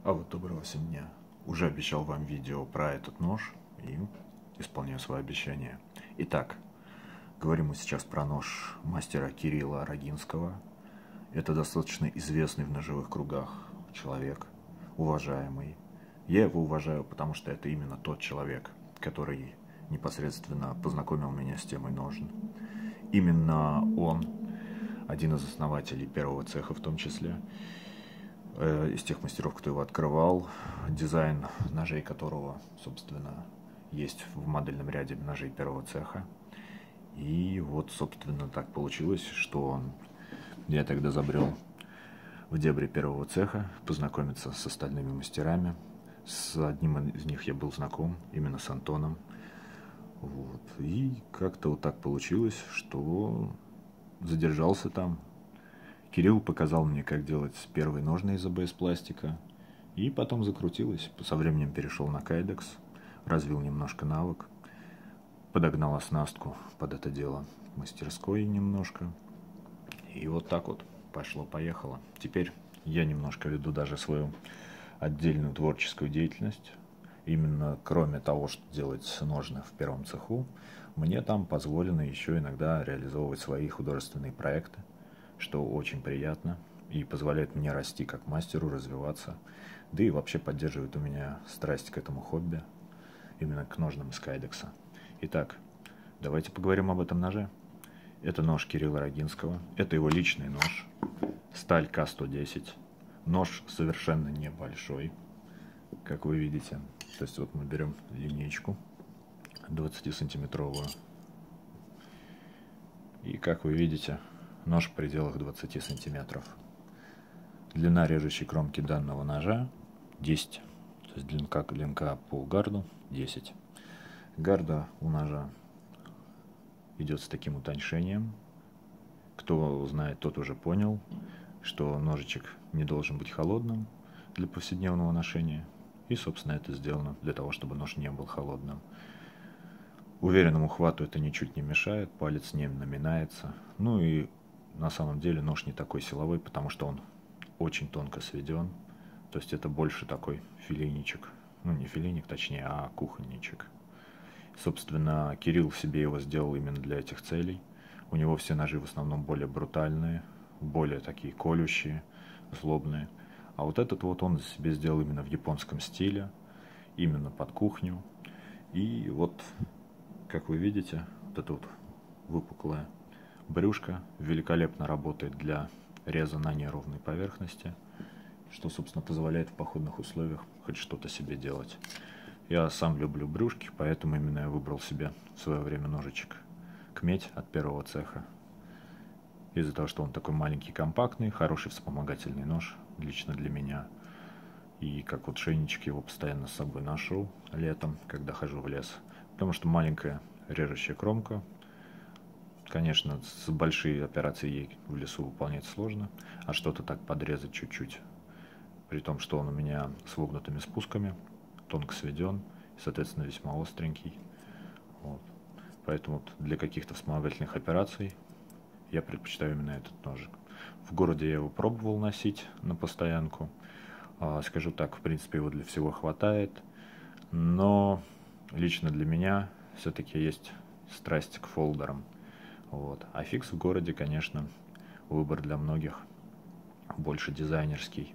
А вот доброго всем дня. Уже обещал вам видео про этот нож и исполняю свое обещание. Итак, говорим мы сейчас про нож мастера Кирилла Рогинского. Это достаточно известный в ножевых кругах человек, уважаемый. Я его уважаю, потому что это именно тот человек, который непосредственно познакомил меня с темой ножен. Именно он, один из основателей первого цеха в том числе, из тех мастеров, кто его открывал, дизайн ножей которого, собственно, есть в модельном ряде ножей первого цеха. И вот, собственно, так получилось, что я тогда забрел в дебри первого цеха познакомиться с остальными мастерами. С одним из них я был знаком, именно с Антоном. Вот. И как-то вот так получилось, что задержался там. Кирилл показал мне, как делать первые ножны из АБС-пластика. И потом закрутилось. Со временем перешел на кайдекс, развил немножко навык, подогнал оснастку под это дело в мастерской немножко. И вот так вот пошло-поехало. Теперь я немножко веду даже свою отдельную творческую деятельность. Именно кроме того, что делать ножны в первом цеху, мне там позволено еще иногда реализовывать свои художественные проекты, что очень приятно и позволяет мне расти как мастеру, развиваться, да и вообще поддерживает у меня страсть к этому хобби, именно к ножнам из кайдекса. Итак, давайте поговорим об этом ноже. Это нож Кирилла Рогинского, это его личный нож, сталь К110, нож совершенно небольшой, как вы видите. То есть вот мы берем линейку 20-сантиметровую, и как вы видите, нож в пределах 20 сантиметров. Длина режущей кромки данного ножа 10, то есть длинка по гарду 10. Гарда у ножа идет с таким утоньшением. Кто знает, тот уже понял, что ножичек не должен быть холодным для повседневного ношения. И, собственно, это сделано для того, чтобы нож не был холодным. Уверенному хвату это ничуть не мешает, палец не наминается. Ну и на самом деле нож не такой силовой, потому что он очень тонко сведен. То есть это больше такой филейничек. Ну, не филейник, точнее, а кухонничек. Собственно, Кирилл себе его сделал именно для этих целей. У него все ножи в основном более брутальные, более такие колющие, злобные. А вот этот вот он себе сделал именно в японском стиле, именно под кухню. И вот, как вы видите, вот это вот выпуклое брюшко великолепно работает для реза на неровной поверхности, что, собственно, позволяет в походных условиях хоть что-то себе делать. Я сам люблю брюшки, поэтому именно я выбрал себе в свое время ножичек Кметь от первого цеха. Из-за того, что он такой маленький, компактный, хороший вспомогательный нож, лично для меня. И как вот шейничек его постоянно с собой ношу летом, когда хожу в лес. Потому что маленькая режущая кромка. Конечно, с большой операцией ей в лесу выполнять сложно, а что-то так подрезать чуть-чуть. При том, что он у меня с вогнутыми спусками, тонко сведен, и, соответственно, весьма остренький. Вот. Поэтому вот для каких-то вспомогательных операций я предпочитаю именно этот ножик. В городе я его пробовал носить на постоянку. Скажу так, в принципе, его для всего хватает. Но лично для меня все-таки есть страсть к фолдерам. Вот. А фикс в городе, конечно, выбор для многих больше дизайнерский.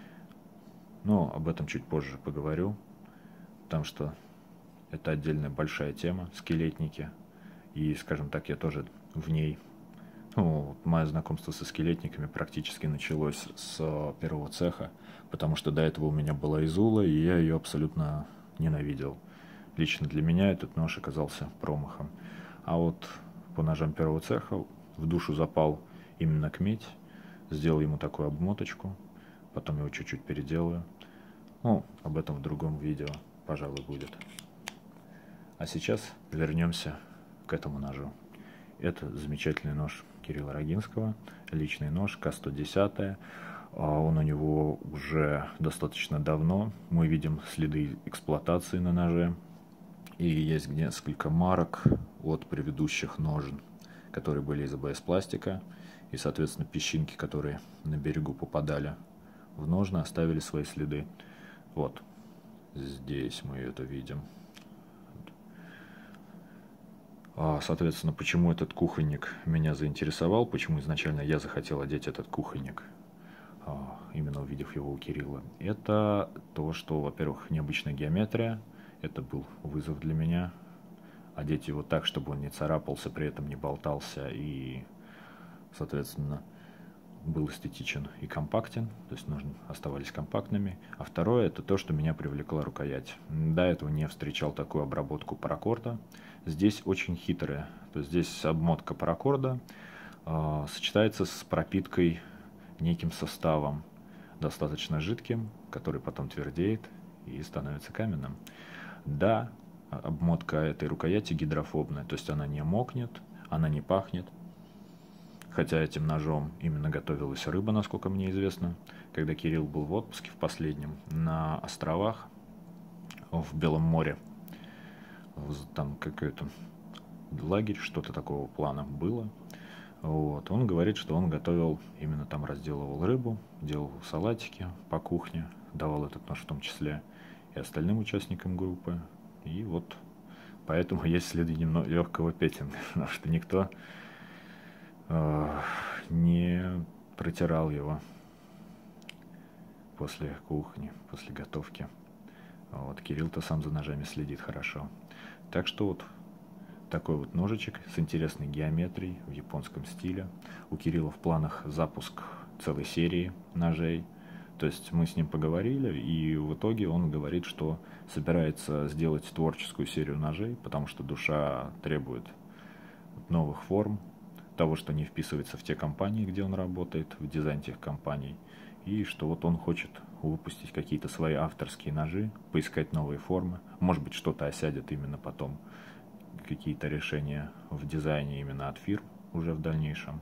Но об этом чуть позже поговорю, потому что это отдельная большая тема, скелетники. И, скажем так, я тоже в ней... Ну, мое знакомство со скелетниками практически началось с первого цеха, потому что до этого у меня была Изула, и я ее абсолютно ненавидел. Лично для меня этот нож оказался промахом. А вот по ножам первого цеха в душу запал именно Кметь. Сделал ему такую обмоточку, потом его чуть-чуть переделаю. Ну, об этом в другом видео, пожалуй, будет. А сейчас вернемся к этому ножу. Это замечательный нож Кирилла Рогинского, личный нож К110. Он у него уже достаточно давно. Мы видим следы эксплуатации на ноже. И есть несколько марок от предыдущих ножен, которые были из АБС-пластика. И, соответственно, песчинки, которые на берегу попадали в ножны, оставили свои следы. Вот, здесь мы это видим. Соответственно, почему этот кухонник меня заинтересовал, почему изначально я захотел одеть этот кухонник, именно увидев его у Кирилла, это то, что, во-первых, необычная геометрия, это был вызов для меня, одеть его так, чтобы он не царапался, при этом не болтался и, соответственно, был эстетичен и компактен, то есть оставались компактными. А второе, это то, что меня привлекла рукоять. До этого не встречал такую обработку паракорда. Здесь очень хитрая, то есть здесь обмотка паракорда сочетается с пропиткой неким составом, достаточно жидким, который потом твердеет и становится каменным. Да, обмотка этой рукояти гидрофобная, то есть она не мокнет, она не пахнет. Хотя этим ножом именно готовилась рыба, насколько мне известно. Когда Кирилл был в отпуске в последнем на островах в Белом море, там какой-то лагерь, что-то такого плана было. Вот. Он говорит, что он готовил, именно там разделывал рыбу, делал салатики по кухне, давал этот нож в том числе и остальным участникам группы. И вот поэтому есть следы немного легкого петинга, потому что никто не протирал его после кухни, после готовки. Вот, Кирилл-то сам за ножами следит хорошо. Так что вот такой вот ножичек с интересной геометрией в японском стиле. У Кирилла в планах запуск целой серии ножей. То есть мы с ним поговорили, и в итоге он говорит, что собирается сделать творческую серию ножей, потому что душа требует новых форм, того, что не вписывается в те компании, где он работает, в дизайн тех компаний, и что вот он хочет выпустить какие-то свои авторские ножи, поискать новые формы, может быть, что-то осядет именно потом, какие-то решения в дизайне именно от фирм уже в дальнейшем.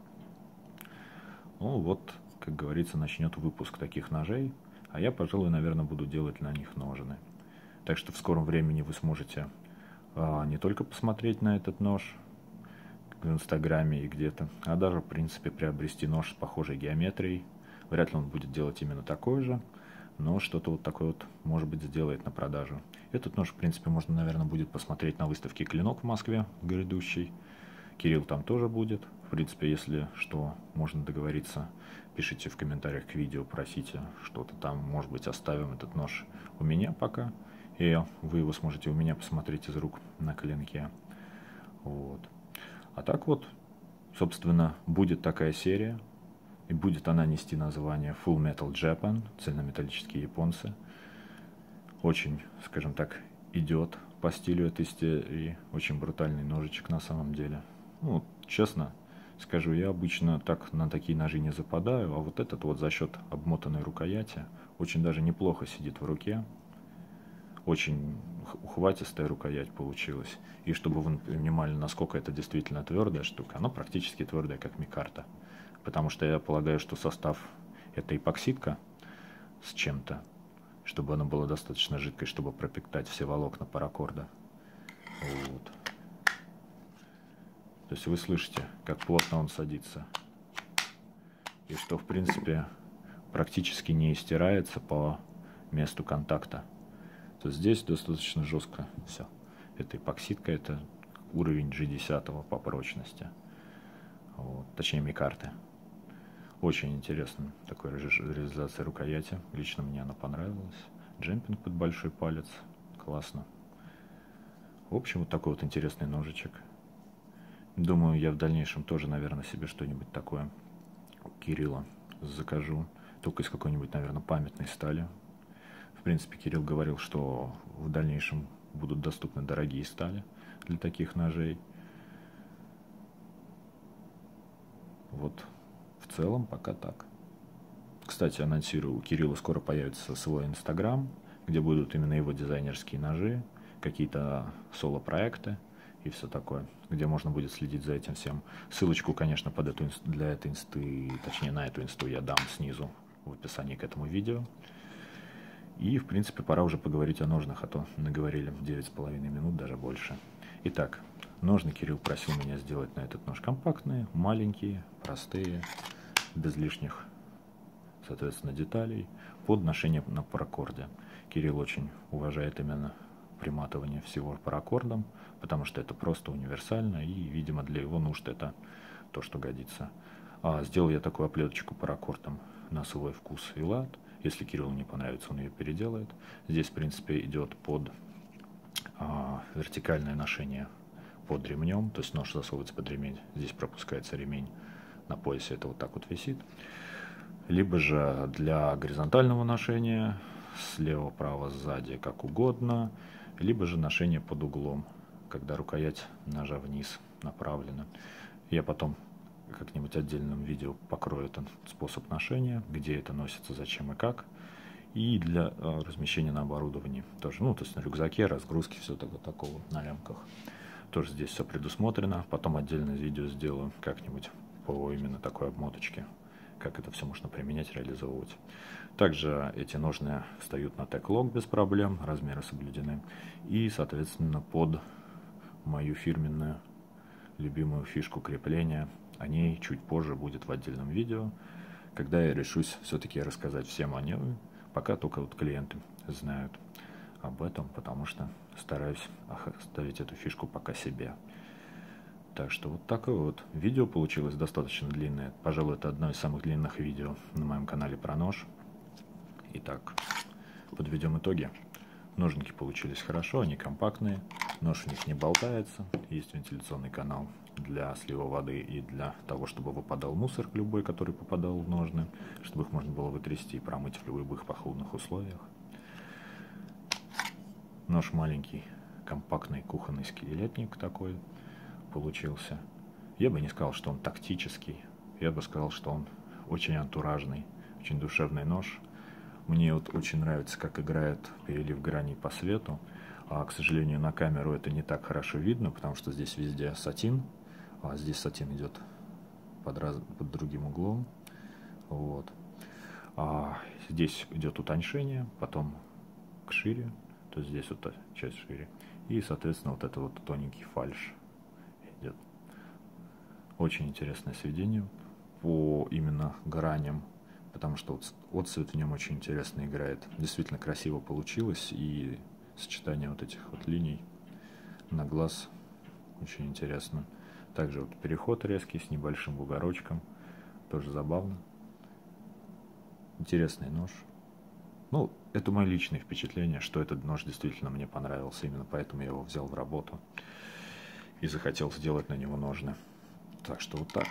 Ну вот, как говорится, начнет выпуск таких ножей, а я, пожалуй, наверное, буду делать на них ножны. Так что в скором времени вы сможете не только посмотреть на этот нож в Инстаграме и где-то, а даже, в принципе, приобрести нож с похожей геометрией. Вряд ли он будет делать именно такой же, но что-то вот такое вот, может быть, сделает на продажу. Этот нож, в принципе, можно, наверное, будет посмотреть на выставке «Клинок» в Москве грядущей. Кирилл там тоже будет. В принципе, если что, можно договориться. Пишите в комментариях к видео, просите что-то там, может быть, оставим этот нож у меня пока. И вы его сможете у меня посмотреть из рук на клинке. Вот. А так вот, собственно, будет такая серия, и будет она нести название Full Metal Japan, цельнометаллические японцы. Очень, скажем так, идет по стилю этой серии, очень брутальный ножичек на самом деле. Ну, честно скажу, я обычно так на такие ножи не западаю, а вот этот вот за счет обмотанной рукояти очень даже неплохо сидит в руке. Очень ухватистая рукоять получилась. И чтобы вы понимали, насколько это действительно твердая штука, она практически твердая, как микарта. Потому что я полагаю, что состав это эпоксидка с чем-то, чтобы она была достаточно жидкой, чтобы пропитать все волокна паракорда. Вот. То есть вы слышите, как плотно он садится. И что, в принципе, практически не стирается по месту контакта. То здесь достаточно жестко все. Это эпоксидка, это уровень G10 по прочности. Вот. Точнее, микарты. Очень интересно такой реализация рукояти. Лично мне она понравилась. Джемпинг под большой палец. Классно. В общем, вот такой вот интересный ножичек. Думаю, я в дальнейшем тоже, наверное, себе что-нибудь такое у Кирилла закажу. Только из какой-нибудь, наверное, памятной стали. В принципе, Кирилл говорил, что в дальнейшем будут доступны дорогие стали для таких ножей. Вот, в целом пока так. Кстати, анонсирую, у Кирилла скоро появится свой Инстаграм, где будут именно его дизайнерские ножи, какие-то соло-проекты и все такое, где можно будет следить за этим всем. Ссылочку, конечно, под эту для этой инсты, точнее на эту инсту я дам снизу в описании к этому видео. И, в принципе, пора уже поговорить о ножнах, а то наговорили 9,5 минут, даже больше. Итак, ножны Кирилл просил меня сделать на этот нож компактные, маленькие, простые, без лишних, соответственно, деталей под ношение на паракорде. Кирилл очень уважает именно приматывание всего паракордом, потому что это просто универсально, и, видимо, для его нужд это то, что годится. Сделал я такую оплеточку паракордом на свой вкус и лад. Если Кириллу не понравится, он ее переделает. Здесь, в принципе, идет под вертикальное ношение под ремнем, то есть нож засовывается под ремень, здесь пропускается ремень на поясе, это вот так вот висит. Либо же для горизонтального ношения, слева, право, сзади, как угодно, либо же ношение под углом, когда рукоять ножа вниз направлена. Я потом как-нибудь отдельном видео покрою этот способ ношения, где это носится, зачем и как. И для размещения на оборудовании тоже, ну, то есть на рюкзаке, разгрузки, все такого на лямках. Тоже здесь все предусмотрено. Потом отдельное видео сделаю как-нибудь по именно такой обмоточке, как это все можно применять, реализовывать. Также эти ножны встают на тег-лог без проблем, размеры соблюдены. И, соответственно, под мою фирменную любимую фишку крепления, о ней чуть позже будет в отдельном видео, когда я решусь все-таки рассказать всем о ней. Пока только вот клиенты знают об этом, потому что стараюсь оставить эту фишку пока себе. Так что вот такое вот видео получилось достаточно длинное. Пожалуй, это одно из самых длинных видео на моем канале про нож. Итак, подведем итоги. Ножники получились хорошо, они компактные, нож в них не болтается, есть вентиляционный канал для слива воды и для того, чтобы выпадал мусор любой, который попадал в ножны, чтобы их можно было вытрясти и промыть в любых походных условиях. Нож маленький, компактный, кухонный скелетник такой получился. Я бы не сказал, что он тактический, я бы сказал, что он очень антуражный, очень душевный нож. Мне вот очень нравится, как играет перелив граней по свету. К сожалению, на камеру это не так хорошо видно, потому что здесь везде сатин. Здесь сатин идет под другим углом. Вот. Здесь идет утоньшение, потом к шире. То есть здесь вот часть шире. И, соответственно, вот это вот тоненький фальш идет. Очень интересное сведение по именно граням. Потому что вот отцвет в нем очень интересно играет. Действительно красиво получилось. И сочетание вот этих вот линий на глаз очень интересно. Также вот переход резкий с небольшим бугорочком. Тоже забавно. Интересный нож. Ну, это мои личные впечатления, что этот нож действительно мне понравился. Именно поэтому я его взял в работу. И захотел сделать на него ножны. Так что вот так.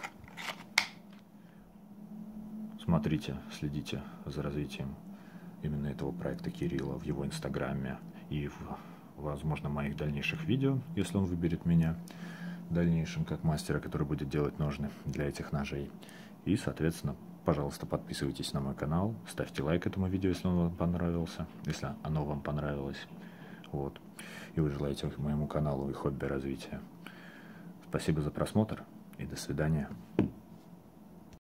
Смотрите, следите за развитием именно этого проекта Кирилла в его инстаграме и, возможно, моих дальнейших видео, если он выберет меня в дальнейшем как мастера, который будет делать ножны для этих ножей. И, соответственно, пожалуйста, подписывайтесь на мой канал, ставьте лайк этому видео, если он вам понравился, если оно вам понравилось. Вот. И вы желаете моему каналу и хобби развития. Спасибо за просмотр и до свидания.